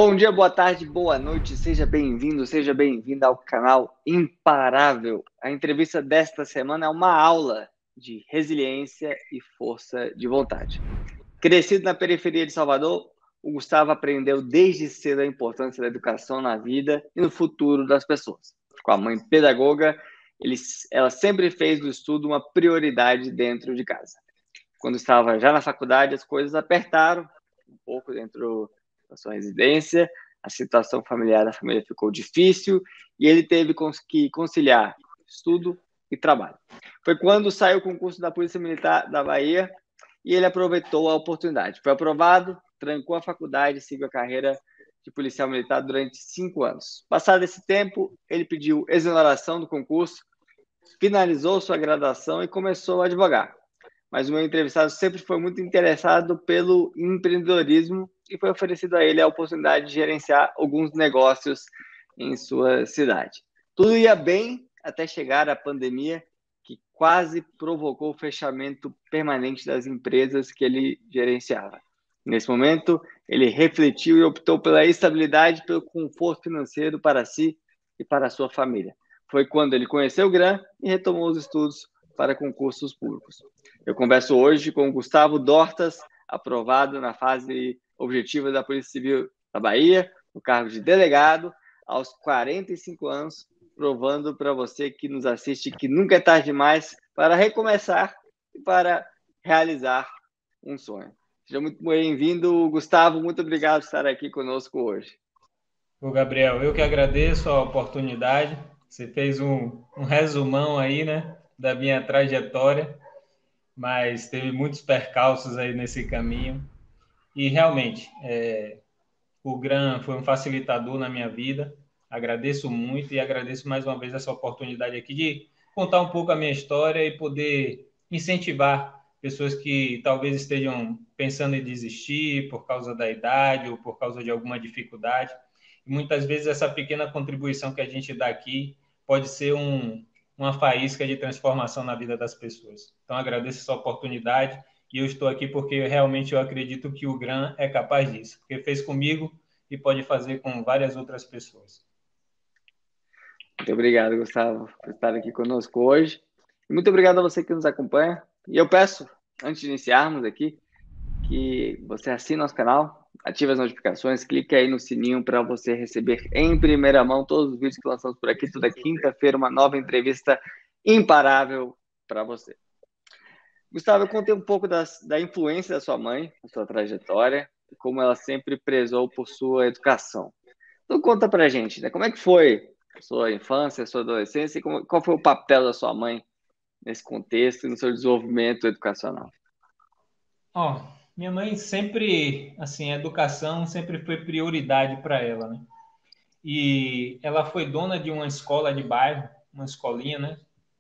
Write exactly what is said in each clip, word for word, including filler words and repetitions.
Bom dia, boa tarde, boa noite, seja bem-vindo, seja bem-vinda ao canal Imparável. A entrevista desta semana é uma aula de resiliência e força de vontade. Crescido na periferia de Salvador, o Gustavo aprendeu desde cedo a importância da educação na vida e no futuro das pessoas. Com a mãe pedagoga, ele, ela sempre fez do estudo uma prioridade dentro de casa. Quando estava já na faculdade, as coisas apertaram um pouco dentro da sua residência, a situação familiar da família ficou difícil e ele teve que conciliar estudo e trabalho. Foi quando saiu o concurso da Polícia Militar da Bahia e ele aproveitou a oportunidade. Foi aprovado, trancou a faculdade e seguiu a carreira de policial militar durante cinco anos. Passado esse tempo, ele pediu exoneração do concurso, finalizou sua graduação e começou a advogar. Mas o meu entrevistado sempre foi muito interessado pelo empreendedorismo e foi oferecido a ele a oportunidade de gerenciar alguns negócios em sua cidade. Tudo ia bem até chegar a pandemia, que quase provocou o fechamento permanente das empresas que ele gerenciava. Nesse momento, ele refletiu e optou pela estabilidade e pelo conforto financeiro para si e para a sua família. Foi quando ele conheceu o GRAN e retomou os estudos para concursos públicos. Eu converso hoje com o Gustavo Dortas, aprovado na fase objetiva da Polícia Civil da Bahia, no cargo de delegado, aos quarenta e cinco anos, provando para você que nos assiste que nunca é tarde demais para recomeçar e para realizar um sonho. Seja muito bem-vindo, Gustavo. Muito obrigado por estar aqui conosco hoje. Ô, Gabriel, eu que agradeço a oportunidade. Você fez um, um resumão aí, né, da minha trajetória, mas teve muitos percalços aí nesse caminho. E realmente, é, o GRAN foi um facilitador na minha vida. Agradeço muito e agradeço mais uma vez essa oportunidade aqui de contar um pouco a minha história e poder incentivar pessoas que talvez estejam pensando em desistir por causa da idade ou por causa de alguma dificuldade. E muitas vezes essa pequena contribuição que a gente dá aqui pode ser um, uma faísca de transformação na vida das pessoas. Então, agradeço essa oportunidade e eu estou aqui porque realmente eu acredito que o GRAN é capaz disso, porque fez comigo e pode fazer com várias outras pessoas. Muito obrigado, Gustavo, por estar aqui conosco hoje. Muito obrigado a você que nos acompanha. E eu peço, antes de iniciarmos aqui, que você assine nosso canal, ative as notificações, clique aí no sininho para você receber em primeira mão todos os vídeos que lançamos por aqui. Toda quinta-feira, uma nova entrevista imparável para você. Gustavo, eu contei um pouco das, da influência da sua mãe, da sua trajetória, e como ela sempre prezou por sua educação. Então conta pra gente, né? Como é que foi a sua infância, a sua adolescência, e como, qual foi o papel da sua mãe nesse contexto e no seu desenvolvimento educacional? Ó, minha mãe sempre, assim, a educação sempre foi prioridade para ela, né? E ela foi dona de uma escola de bairro, uma escolinha, né?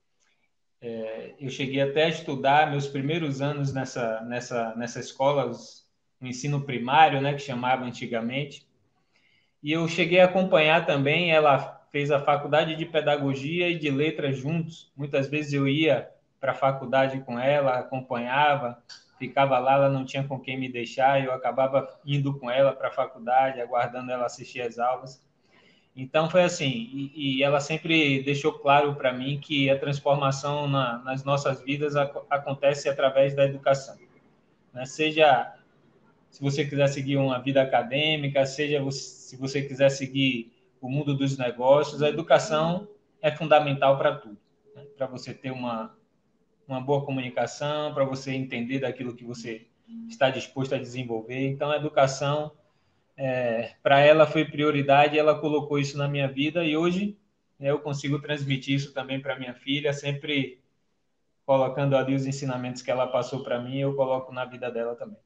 Eu cheguei até a estudar meus primeiros anos nessa, nessa, nessa escola, o ensino primário, né, que chamava antigamente. E eu cheguei a acompanhar também, ela fez a faculdade de pedagogia e de letras juntos. Muitas vezes eu ia para a faculdade com ela, acompanhava, ficava lá, ela não tinha com quem me deixar, eu acabava indo com ela para a faculdade, aguardando ela assistir as aulas. Então foi assim, e, e ela sempre deixou claro para mim que a transformação na, nas nossas vidas a, acontece através da educação, né? Seja se você quiser seguir uma vida acadêmica, seja você, se você quiser seguir o mundo dos negócios, a educação é fundamental para tudo, né? Para você ter uma, uma boa comunicação, para você entender daquilo que você está disposto a desenvolver. Então, a educação, é, para ela, foi prioridade, ela colocou isso na minha vida e hoje, né, eu consigo transmitir isso também para minha filha, sempre colocando ali os ensinamentos que ela passou para mim, eu coloco na vida dela também.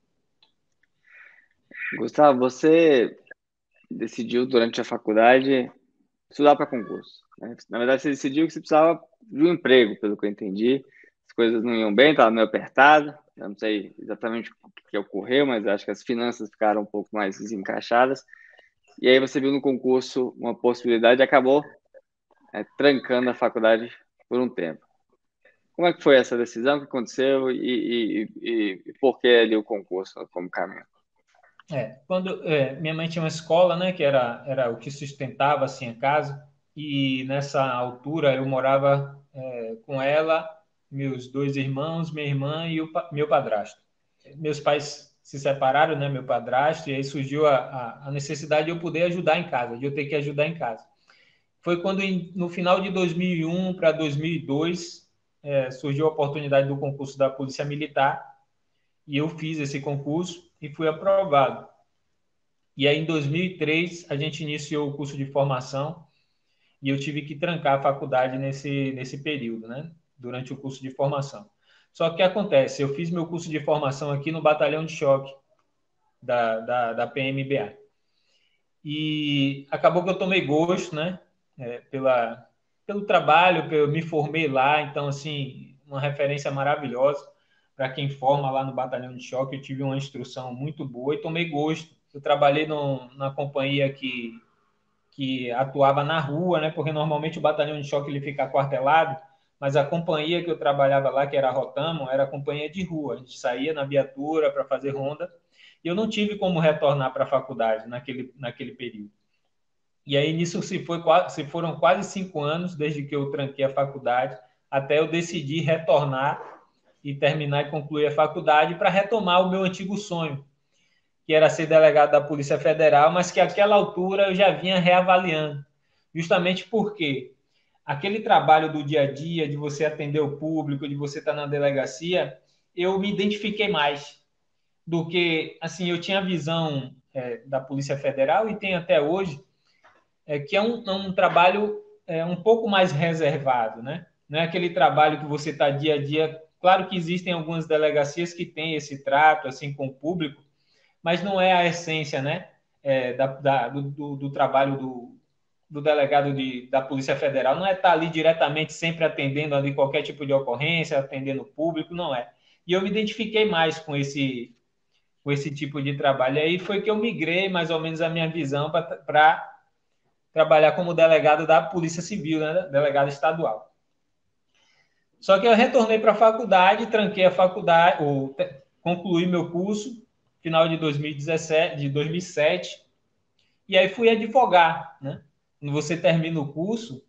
Gustavo, você decidiu durante a faculdade estudar para concurso, né? Na verdade, você decidiu que você precisava de um emprego, pelo que eu entendi. As coisas não iam bem, estava meio apertado. Eu não sei exatamente o que ocorreu, mas acho que as finanças ficaram um pouco mais desencaixadas. E aí você viu no concurso uma possibilidade e acabou é, trancando a faculdade por um tempo. Como é que foi essa decisão? O que aconteceu e, e, e, e por que ali o concurso como caminho? É, quando é, minha mãe tinha uma escola, né, que era, era o que sustentava assim a casa, e nessa altura eu morava é, com ela, meus dois irmãos, minha irmã e o pa- meu padrasto. Meus pais se separaram, né, meu padrasto, e aí surgiu a, a, a necessidade de eu poder ajudar em casa, de eu ter que ajudar em casa. Foi quando, em- no final de dois mil e um para dois mil e dois, é, surgiu a oportunidade do concurso da Polícia Militar, e eu fiz esse concurso e fui aprovado. E aí, em dois mil e três, a gente iniciou o curso de formação e eu tive que trancar a faculdade nesse, nesse período, né? Durante o curso de formação. Só que o que acontece? Eu fiz meu curso de formação aqui no Batalhão de Choque da, da, da P M B A. E acabou que eu tomei gosto, né? É, pela, pelo trabalho, eu me formei lá, então, assim, uma referência maravilhosa para quem forma lá no Batalhão de Choque. Eu tive uma instrução muito boa e tomei gosto. Eu trabalhei no, na companhia que, que atuava na rua, né? Porque normalmente o Batalhão de Choque ele fica aquartelado, mas a companhia que eu trabalhava lá, que era a Rotamo, era a companhia de rua. A gente saía na viatura para fazer ronda e eu não tive como retornar para a faculdade naquele, naquele período. E aí nisso se, foi, se foram quase cinco anos desde que eu tranquei a faculdade até eu decidir retornar e terminar e concluir a faculdade para retomar o meu antigo sonho, que era ser delegado da Polícia Federal, mas que àquela altura eu já vinha reavaliando, justamente porque aquele trabalho do dia a dia, de você atender o público, de você estar na delegacia, eu me identifiquei mais do que, assim, eu tinha a visão é, da Polícia Federal e tenho até hoje, é, que é um, é um trabalho é, um pouco mais reservado, né? Não é aquele trabalho que você está dia a dia. Claro que existem algumas delegacias que têm esse trato assim com o público, mas não é a essência, né? É, da, da, do, do trabalho do, do delegado de, da Polícia Federal. Não é estar ali diretamente sempre atendendo ali qualquer tipo de ocorrência, atendendo o público, não é. E eu me identifiquei mais com esse, com esse tipo de trabalho. E aí foi que eu migrei mais ou menos a minha visão para trabalhar como delegado da Polícia Civil, né? Delegado estadual. Só que eu retornei para a faculdade, tranquei a faculdade, ou concluí meu curso, final de dois mil e dezessete, de dois mil e sete, e aí fui advogar, né? Quando você termina o curso,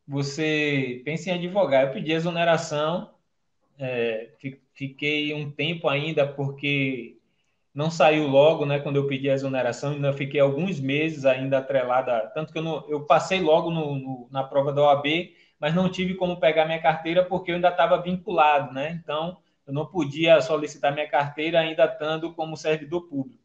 você pensa em advogar. Eu pedi exoneração, é, fiquei um tempo ainda porque não saiu logo, né? Quando eu pedi a exoneração, ainda fiquei alguns meses ainda atrelada, tanto que eu, não, eu passei logo no, no, na prova da O A B, mas não tive como pegar minha carteira porque eu ainda estava vinculado, né? Então, eu não podia solicitar minha carteira ainda estando como servidor público.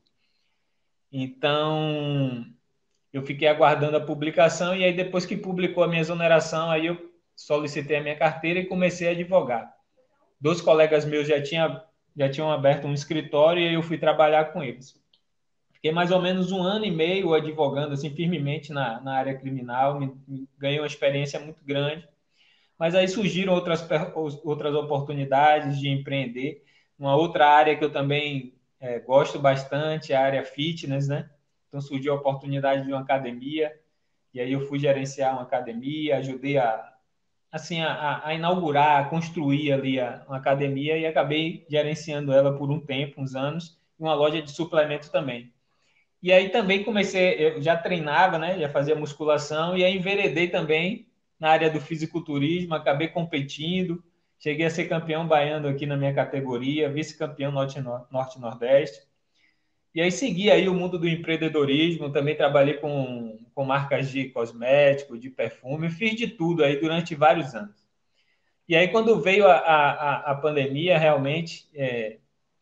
Então, eu fiquei aguardando a publicação e aí depois que publicou a minha exoneração, aí eu solicitei a minha carteira e comecei a advogar. Dois colegas meus já, tinha, já tinham aberto um escritório e eu fui trabalhar com eles. Fiquei mais ou menos um ano e meio advogando assim, firmemente na, na área criminal, me, me, ganhei uma experiência muito grande, mas aí surgiram outras, outras oportunidades de empreender. Uma outra área que eu também é, gosto bastante é a área fitness, né? Então surgiu a oportunidade de uma academia, e aí eu fui gerenciar uma academia, ajudei a, assim, a, a inaugurar, a construir ali a, uma academia e acabei gerenciando ela por um tempo, uns anos, e uma loja de suplemento também. E aí também comecei, eu já treinava, né? Já fazia musculação e aí enveredei também na área do fisiculturismo, acabei competindo, cheguei a ser campeão baiano aqui na minha categoria, vice-campeão norte-nordeste. E aí segui aí o mundo do empreendedorismo, também trabalhei com, com marcas de cosmético, de perfume, fiz de tudo aí durante vários anos. E aí quando veio a, a, a pandemia, realmente, é,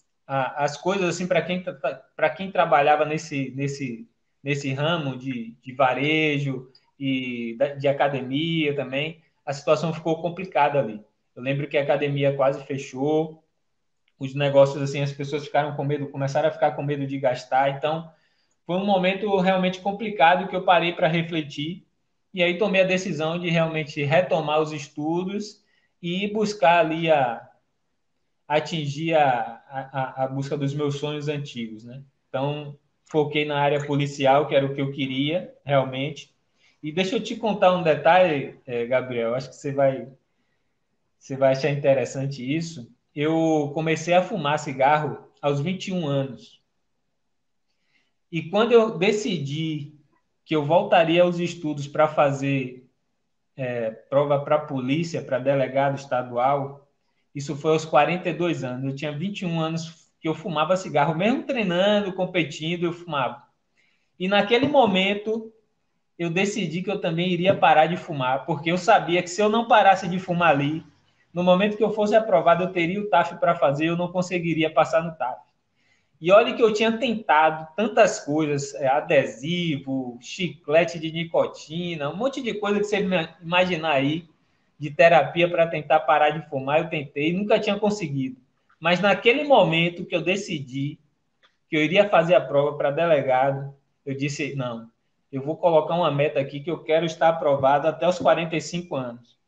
as coisas assim para quem para quem trabalhava nesse nesse nesse ramo de, de varejo e de academia também, a situação ficou complicada ali. Eu lembro que a academia quase fechou, os negócios assim, as pessoas ficaram com medo, começaram a ficar com medo de gastar, então foi um momento realmente complicado que eu parei para refletir e aí tomei a decisão de realmente retomar os estudos e buscar ali a atingir a, a, a busca dos meus sonhos antigos, né? Então, foquei na área policial, que era o que eu queria, realmente. E deixa eu te contar um detalhe, eh, Gabriel, acho que você vai, você vai achar interessante isso. Eu comecei a fumar cigarro aos vinte e um anos. E quando eu decidi que eu voltaria aos estudos para fazer é, prova para polícia, para delegado estadual, isso foi aos quarenta e dois anos. Eu tinha vinte e um anos que eu fumava cigarro, mesmo treinando, competindo, eu fumava. E naquele momento eu decidi que eu também iria parar de fumar, porque eu sabia que se eu não parasse de fumar ali, no momento que eu fosse aprovado, eu teria o T A F para fazer, eu não conseguiria passar no T A F. E olha que eu tinha tentado tantas coisas, é, adesivo, chiclete de nicotina, um monte de coisa que você imaginar aí, de terapia para tentar parar de fumar, eu tentei e nunca tinha conseguido. Mas naquele momento que eu decidi que eu iria fazer a prova para delegado, eu disse, não, eu vou colocar uma meta aqui que eu quero estar aprovado até os quarenta e cinco anos.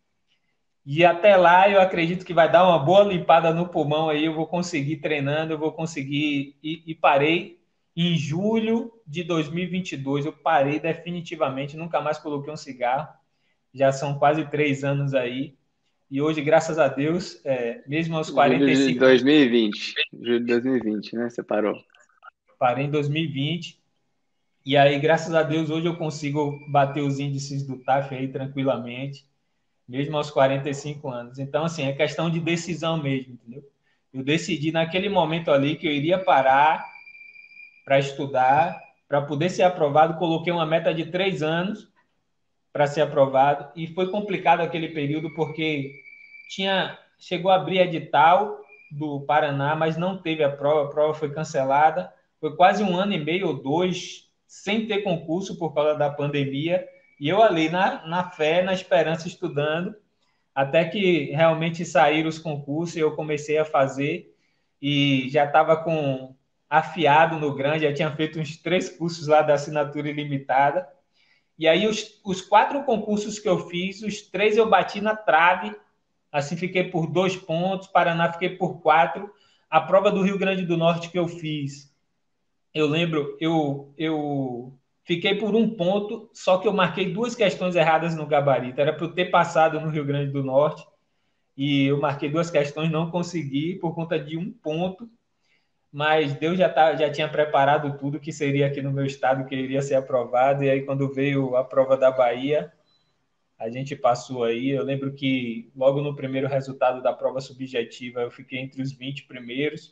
E até lá eu acredito que vai dar uma boa limpada no pulmão aí, eu vou conseguir treinando, eu vou conseguir... E, e parei em julho de dois mil e vinte e dois, eu parei definitivamente, nunca mais coloquei um cigarro, já são quase três anos aí, e hoje, graças a Deus, é, mesmo aos Julho quarenta e de cinco anos, dois mil e vinte. Julho de dois mil e vinte, né? Você parou. parei em dois mil e vinte, e aí, graças a Deus, hoje eu consigo bater os índices do T A F aí tranquilamente, mesmo aos quarenta e cinco anos. Então, assim, é questão de decisão mesmo, entendeu? Eu decidi naquele momento ali que eu iria parar para estudar, para poder ser aprovado, coloquei uma meta de três anos para ser aprovado, e foi complicado aquele período porque tinha, chegou a abrir edital do Paraná, mas não teve a prova, a prova foi cancelada, foi quase um ano e meio ou dois sem ter concurso por causa da pandemia, e eu ali na, na fé, na esperança, estudando, até que realmente saíram os concursos e eu comecei a fazer e já estava com afiado no grande, já tinha feito uns três cursos lá da assinatura ilimitada. E aí os, os quatro concursos que eu fiz, os três eu bati na trave, assim fiquei por dois pontos, Paraná fiquei por quatro. A prova do Rio Grande do Norte que eu fiz, eu lembro, eu, eu fiquei por um ponto, só que eu marquei duas questões erradas no gabarito. Era para eu ter passado no Rio Grande do Norte, e eu marquei duas questões, não consegui por conta de um ponto, mas Deus já, tá, já tinha preparado tudo que seria aqui no meu estado, que iria ser aprovado, e aí quando veio a prova da Bahia, a gente passou aí. Eu lembro que logo no primeiro resultado da prova subjetiva eu fiquei entre os vinte primeiros,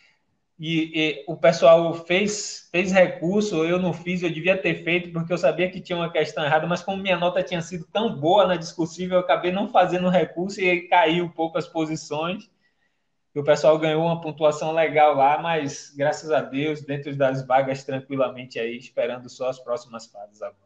e, e o pessoal fez, fez recurso, eu não fiz, eu devia ter feito, porque eu sabia que tinha uma questão errada, mas como minha nota tinha sido tão boa na discursiva, eu acabei não fazendo recurso e aí caiu um pouco as posições. E o pessoal ganhou uma pontuação legal lá, mas graças a Deus, dentro das vagas tranquilamente aí, esperando só as próximas fases agora.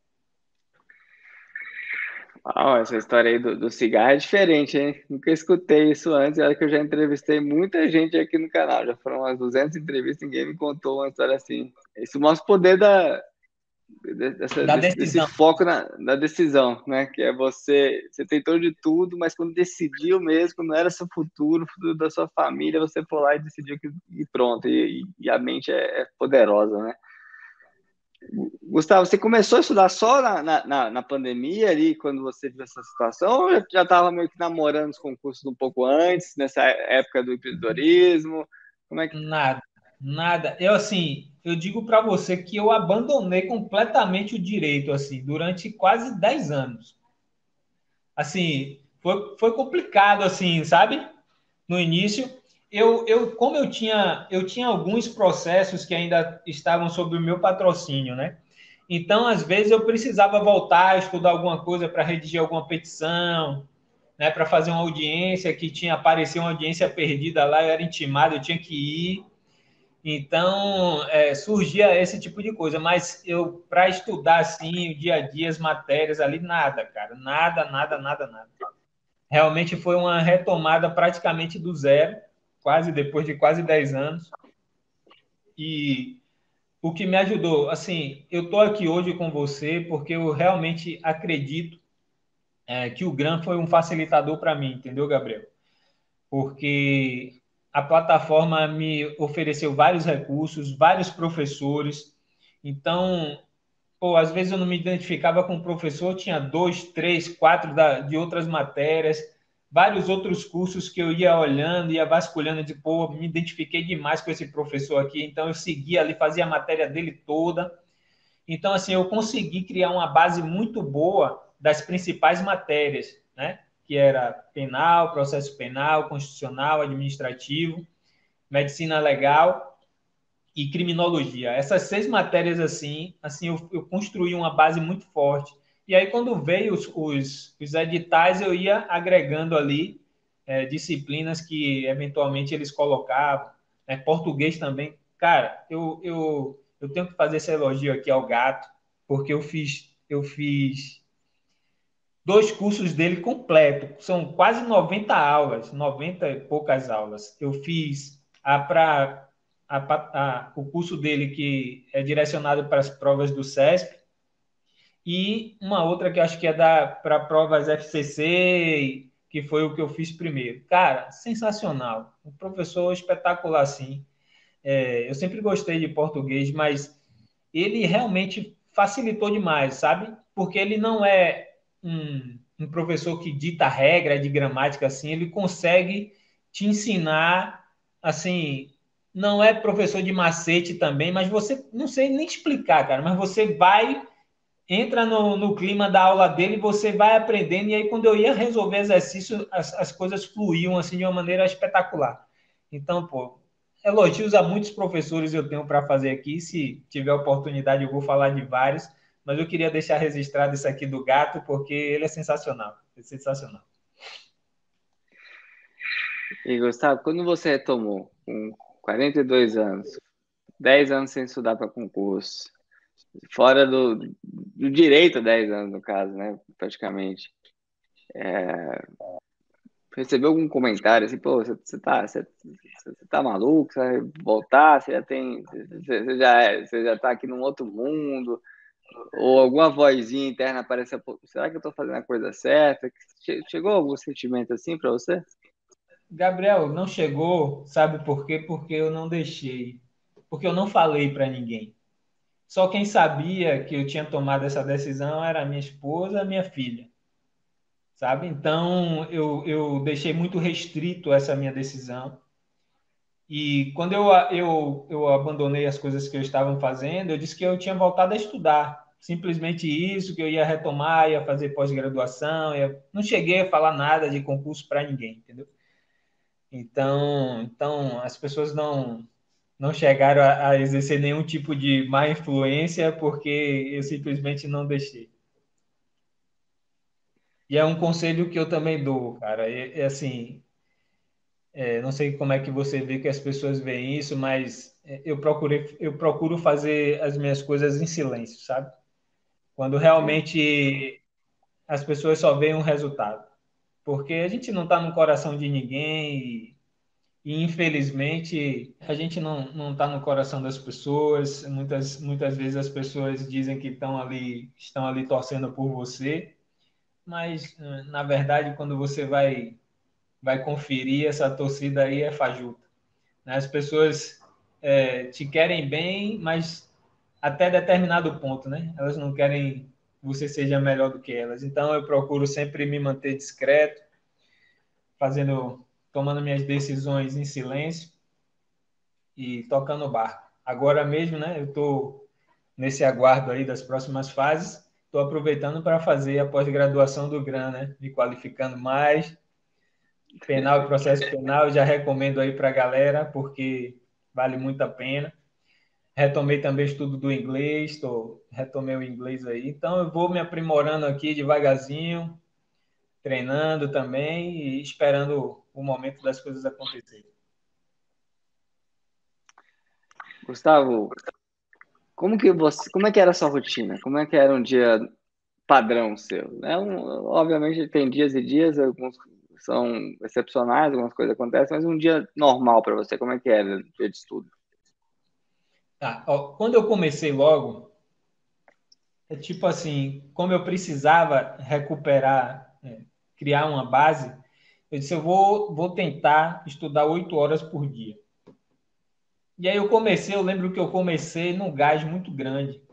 Ah, essa história aí do, do cigarro é diferente, hein? Nunca escutei isso antes. Olha que eu já entrevistei muita gente aqui no canal. Já foram umas duzentas entrevistas, ninguém me contou uma história assim. Isso mostra o poder da, dessa, Da desse, desse decisão. foco na, na decisão, né? Que é você, você tentou de tudo, mas quando decidiu mesmo, quando não era seu futuro, o futuro da sua família, você foi lá e decidiu que, e pronto. E, e a mente é, é poderosa, né? Gustavo, você começou a estudar só na, na, na pandemia ali, quando você viu essa situação, ou já estava meio que namorando os concursos um pouco antes, nessa época do empreendedorismo? Como é que... Nada, nada. Eu, assim, eu digo para você que eu abandonei completamente o direito, assim, durante quase dez anos. Assim, foi, foi complicado, assim, sabe? No início, eu, eu como eu tinha, eu tinha alguns processos que ainda estavam sob o meu patrocínio, né? Então, às vezes, eu precisava voltar a estudar alguma coisa para redigir alguma petição, né, para fazer uma audiência que tinha aparecido uma audiência perdida lá, eu era intimado, eu tinha que ir. Então, é, surgia esse tipo de coisa, mas eu, para estudar assim, o dia a dia, as matérias ali, nada, cara, nada, nada, nada, nada. Realmente foi uma retomada praticamente do zero, quase depois de quase dez anos. E o que me ajudou, assim, eu estou aqui hoje com você porque eu realmente acredito é, que o Gran foi um facilitador para mim, entendeu, Gabriel? Porque a plataforma me ofereceu vários recursos, vários professores. Então, pô, às vezes eu não me identificava com o professor, tinha dois, três, quatro da, de outras matérias, vários outros cursos que eu ia olhando, ia vasculhando, de pô, me identifiquei demais com esse professor aqui, então eu seguia ali, fazia a matéria dele toda. Então, assim, eu consegui criar uma base muito boa das principais matérias, né? Que era penal, processo penal, constitucional, administrativo, medicina legal e criminologia. Essas seis matérias, assim, assim eu, eu construí uma base muito forte. E aí, quando veio os, os, os editais, eu ia agregando ali é, disciplinas que, eventualmente, eles colocavam. Né? Português também. Cara, eu, eu, eu tenho que fazer esse elogio aqui ao Gato, porque eu fiz, eu fiz dois cursos dele completo. São quase noventa aulas, noventa e poucas aulas. Eu fiz a para a, a, o curso dele que é direcionado para as provas do SESP e uma outra que acho que é para provas F C C, que foi o que eu fiz primeiro. Cara, sensacional. Um professor espetacular, sim. É, eu sempre gostei de português, mas ele realmente facilitou demais, sabe? Porque ele não é um, um professor que dita regra de gramática assim, ele consegue te ensinar assim. Não é professor de macete também, mas você não sei nem explicar, cara, mas você vai, entra no, no clima da aula dele, você vai aprendendo, e aí quando eu ia resolver exercício, as, as coisas fluíam assim de uma maneira espetacular. Então, pô, elogios a muitos professores eu tenho para fazer aqui. Se tiver oportunidade, eu vou falar de vários. Mas eu queria deixar registrado isso aqui do Gato, porque ele é sensacional. É sensacional. E, Gustavo, quando você retomou com quarenta e dois anos, dez anos sem estudar para concurso, fora do, do direito, dez anos no caso, né? Praticamente. É, recebeu algum comentário assim, pô, você, você tá, você, você tá maluco, você vai voltar, você já tem, você, você já é, você já tá aqui num outro mundo, ou alguma vozinha interna aparece, pô, será que eu tô fazendo a coisa certa? Che- Chegou algum sentimento assim para você? Gabriel, não chegou, sabe por quê? Porque eu não deixei. Porque eu não falei para ninguém. Só quem sabia que eu tinha tomado essa decisão era a minha esposa, a minha filha, sabe? Então eu, eu deixei muito restrito essa minha decisão. E quando eu, eu, eu abandonei as coisas que eu estava fazendo, eu disse que eu tinha voltado a estudar. Simplesmente isso, que eu ia retomar, ia fazer pós-graduação. Ia... Não cheguei a falar nada de concurso para ninguém, entendeu? Então, então as pessoas não, não chegaram a, a exercer nenhum tipo de má influência porque eu simplesmente não deixei. E é um conselho que eu também dou, cara. É, é assim, é, não sei como é que você vê que as pessoas veem isso, mas é, eu procurei, eu procuro fazer as minhas coisas em silêncio, sabe? Quando Sim. realmente as pessoas só veem um resultado. Porque a gente não está no coração de ninguém e, e, infelizmente, a gente não não está no coração das pessoas. Muitas, muitas vezes as pessoas dizem que estão ali, estão ali torcendo por você, mas, eh, na verdade, quando você vai, vai conferir, essa torcida aí é fajuta. Né? As pessoas é, te querem bem, mas até determinado ponto, né? Elas não querem que você seja melhor do que elas. Então eu procuro sempre me manter discreto, fazendo, tomando minhas decisões em silêncio e tocando o barco. Agora mesmo, né? Eu estou nesse aguardo aí das próximas fases. Estou aproveitando para fazer a pós-graduação do GRAN, né? Me qualificando mais, penal e processo penal. Eu já recomendo aí para a galera, porque vale muito a pena. Retomei também o estudo do inglês, tô, retomei o inglês aí. Então, eu vou me aprimorando aqui devagarzinho, treinando também e esperando o momento das coisas acontecerem. Gustavo, como que você, como é que era a sua rotina? Como é que era um dia padrão seu? Né? Um, obviamente tem dias e dias, alguns são excepcionais, algumas coisas acontecem, mas um dia normal para você, como é que era o dia de estudo? Tá, ó, quando eu comecei logo, é tipo assim, como eu precisava recuperar, é, criar uma base, eu disse, eu vou, vou tentar estudar oito horas por dia. E aí eu comecei, eu lembro que eu comecei num gás muito grande.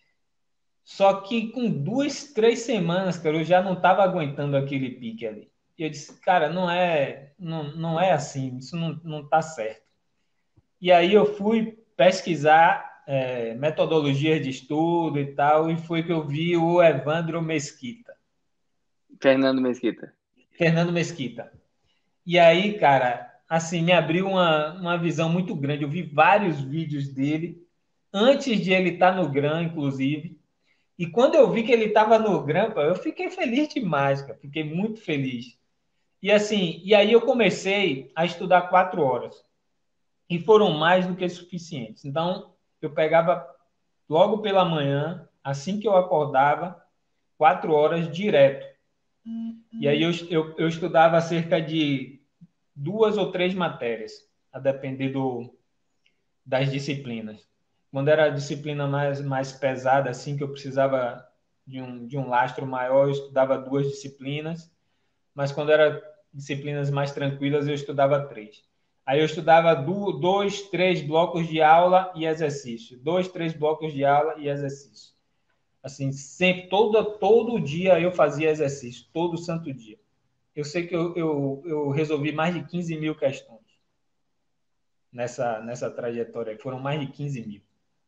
Só que com duas, três semanas, cara, eu já não estava aguentando aquele pique ali. E eu disse, cara, não é, não, não é assim, isso não, não tá certo. E aí eu fui pesquisar é, metodologias de estudo e tal, e foi que eu vi o Evandro Mesquita. Fernando Mesquita. Fernando Mesquita. E aí, cara, assim, me abriu uma, uma visão muito grande. Eu vi vários vídeos dele, antes de ele estar no Gran, inclusive. E quando eu vi que ele estava no Gran, eu fiquei feliz demais, cara. Fiquei muito feliz. E assim, e aí eu comecei a estudar quatro horas. E foram mais do que suficientes. Então, eu pegava logo pela manhã, assim que eu acordava, quatro horas direto. E aí eu, eu, eu estudava cerca de duas ou três matérias, a depender do, das disciplinas. Quando era a disciplina mais, mais pesada, assim, que eu precisava de um, de um lastro maior, eu estudava duas disciplinas, mas quando era disciplinas mais tranquilas, eu estudava três. Aí eu estudava do, dois, três blocos de aula e exercício. Dois, três blocos de aula e exercício. Assim, sempre, todo, todo dia eu fazia exercício, todo santo dia. Eu sei que eu, eu, eu resolvi mais de quinze mil questões nessa, nessa trajetória. Foram mais de quinze mil.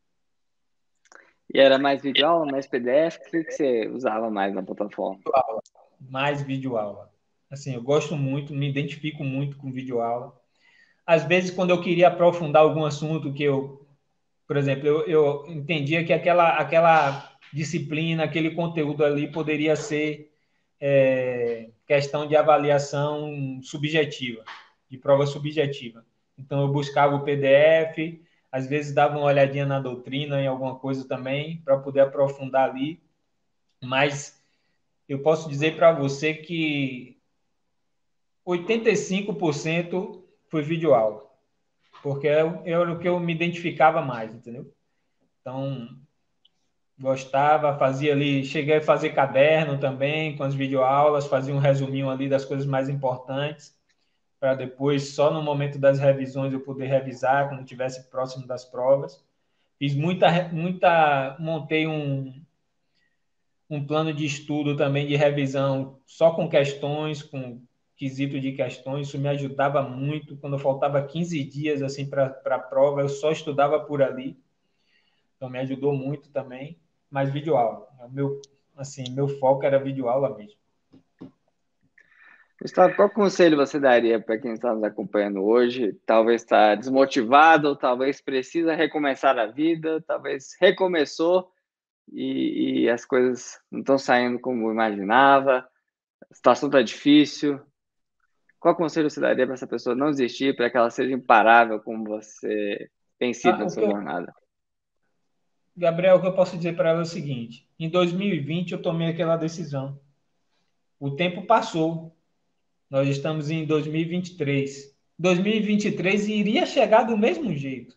E era mais videoaula, mais P D F? O que que você usava mais na plataforma? Mais videoaula. Assim, eu gosto muito, me identifico muito com videoaula. Às vezes, quando eu queria aprofundar algum assunto que eu, por exemplo, eu, eu entendia que aquela, aquela disciplina, aquele conteúdo ali poderia ser é, questão de avaliação subjetiva, de prova subjetiva. Então, eu buscava o P D F, às vezes dava uma olhadinha na doutrina, em alguma coisa também, para poder aprofundar ali. Mas eu posso dizer para você que oitenta e cinco por cento foi videoaula, porque era o que eu me identificava mais, entendeu? Então, gostava, fazia ali, cheguei a fazer caderno também com as videoaulas, fazia um resuminho ali das coisas mais importantes, para depois, só no momento das revisões, eu poder revisar quando estivesse próximo das provas. Fiz muita, muita, montei um, um plano de estudo também de revisão só com questões, com quesito de questões. Isso me ajudava muito. Quando faltava quinze dias assim para a prova, eu só estudava por ali. Então me ajudou muito também. Mas videoaula, o meu assim, meu foco era videoaula mesmo. Gustavo, qual conselho você daria para quem está nos acompanhando hoje? Talvez está desmotivado, talvez precisa recomeçar a vida, talvez recomeçou e, e as coisas não estão saindo como imaginava, a situação está difícil. Qual conselho você daria para essa pessoa não desistir, para que ela seja imparável como você tem sido Ah, na o que sua eu, jornada? Gabriel, o que eu posso dizer para ela é o seguinte: em dois mil e vinte eu tomei aquela decisão. O tempo passou. Nós estamos em dois mil e vinte e três. dois mil e vinte e três iria chegar do mesmo jeito.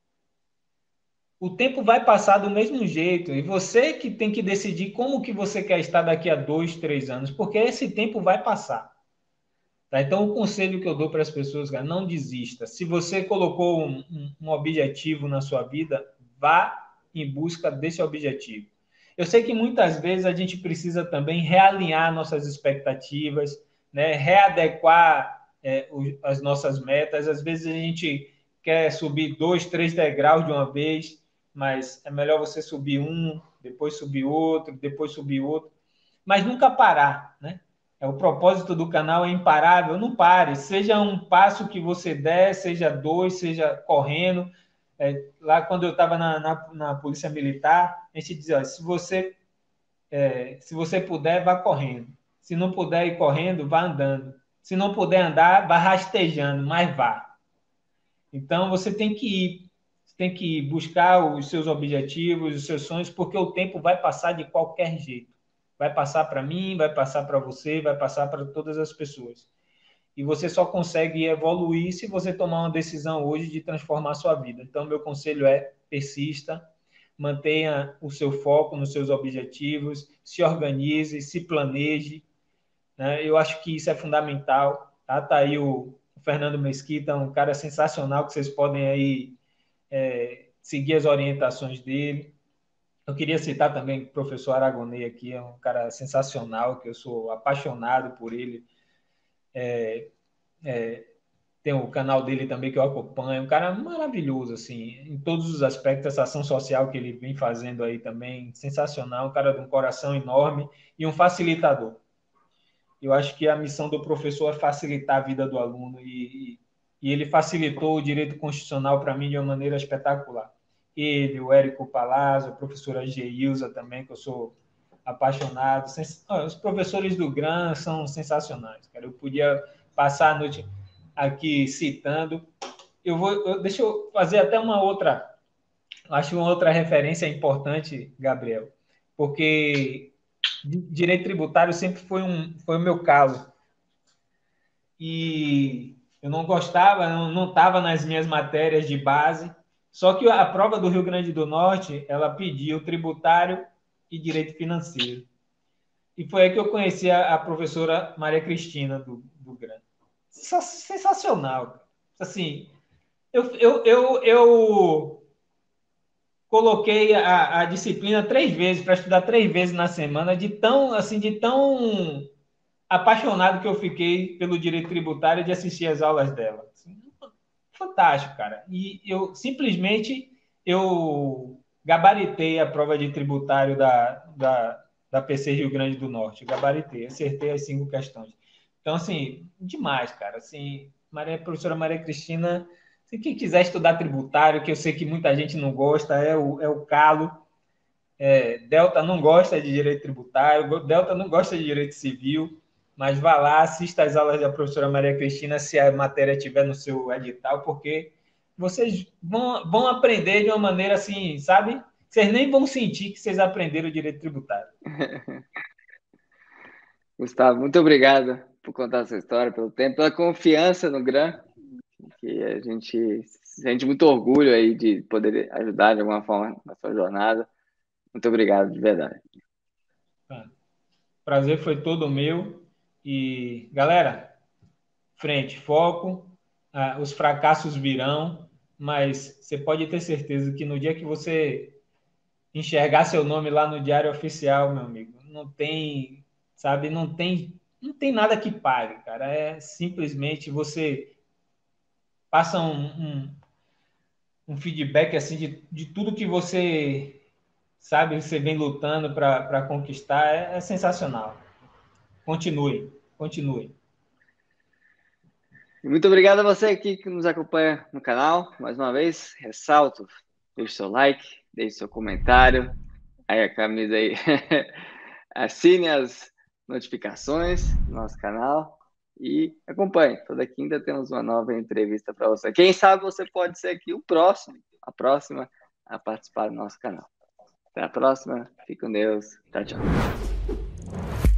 O tempo vai passar do mesmo jeito e você que tem que decidir como que você quer estar daqui a dois, três anos, porque esse tempo vai passar. Tá? Então, o conselho que eu dou para as pessoas, cara, não desista. Se você colocou um, um, um objetivo na sua vida, vá em busca desse objetivo. Eu sei que muitas vezes a gente precisa também realinhar nossas expectativas, né? Readequar é, o, as nossas metas. Às vezes a gente quer subir dois, três degraus de uma vez, mas é melhor você subir um, depois subir outro, depois subir outro, mas nunca parar, né? É, o propósito do canal é imparável, não pare. Seja um passo que você der, seja dois, seja correndo. É, lá quando eu estava na, na, na, Polícia Militar, a gente dizia, ó, se você, é, se você puder, vá correndo. Se não puder ir correndo, vá andando. Se não puder andar, vá rastejando, mas vá. Então você tem que ir, tem que buscar os seus objetivos, os seus sonhos, porque o tempo vai passar de qualquer jeito. Vai passar para mim, vai passar para você, vai passar para todas as pessoas. E você só consegue evoluir se você tomar uma decisão hoje de transformar a sua vida. Então, meu conselho é persista, mantenha o seu foco nos seus objetivos, se organize, se planeje. Né? Eu acho que isso é fundamental. Tá, tá aí o Fernando Mesquita, um cara sensacional que vocês podem aí é, seguir as orientações dele. Eu queria citar também o professor Aragonês aqui, é um cara sensacional, que eu sou apaixonado por ele. É, é, tem o canal dele também que eu acompanho, um cara maravilhoso, assim, em todos os aspectos, essa ação social que ele vem fazendo aí também, sensacional, um cara de um coração enorme e um facilitador. Eu acho que a missão do professor é facilitar a vida do aluno e, e ele facilitou o direito constitucional para mim de uma maneira espetacular. Ele, o Érico Palazzo, a professora Geilza também, que eu sou apaixonado. Os professores do GRAM são sensacionais, cara. Eu podia passar a noite aqui citando. Eu vou, eu, deixa eu fazer até uma outra, acho uma outra referência importante, Gabriel, porque direito tributário sempre foi, um, foi o meu calo. E eu não gostava, não estava nas minhas matérias de base. Só que a prova do Rio Grande do Norte, ela pediu tributário e direito financeiro. E foi aí que eu conheci a, a professora Maria Cristina do, do GRAM. Sensacional. Assim, eu, eu, eu, eu coloquei a, a disciplina três vezes, para estudar três vezes na semana, de tão, assim, de tão apaixonado que eu fiquei pelo direito tributário de assistir às aulas dela. Assim, fantástico, cara. E eu simplesmente eu gabaritei a prova de tributário da, da, da P C Rio Grande do Norte. Gabaritei, acertei as cinco questões. Então, assim, demais, cara. Assim, Maria, professora Maria Cristina, se quem quiser estudar tributário, que eu sei que muita gente não gosta, é o, é o calo. É, Delta não gosta de direito tributário, Delta não gosta de direito civil, mas vá lá, assista às aulas da professora Maria Cristina se a matéria estiver no seu edital, porque vocês vão, vão aprender de uma maneira assim, sabe? Vocês nem vão sentir que vocês aprenderam direito tributário. Gustavo, muito obrigado por contar essa história, pelo tempo, pela confiança no GRAM, que a gente sente muito orgulho aí de poder ajudar de alguma forma na sua jornada. Muito obrigado, de verdade. Prazer foi todo meu. E, galera, frente, foco, ah, os fracassos virão, mas você pode ter certeza que no dia que você enxergar seu nome lá no Diário Oficial, meu amigo, não tem, sabe, não tem, não tem nada que pague, cara. É simplesmente você passa um, um, um feedback assim de, de tudo que você sabe, você vem lutando para conquistar, é, é sensacional. Continue, continue. Muito obrigado a você aqui que nos acompanha no canal. Mais uma vez, ressalto, deixe seu like, deixe seu comentário. Aí a camisa aí. Assine as notificações do nosso canal e acompanhe. Toda quinta temos uma nova entrevista para você. Quem sabe você pode ser aqui o próximo, a próxima a participar do nosso canal. Até a próxima. Fique com Deus. Tchau, tchau.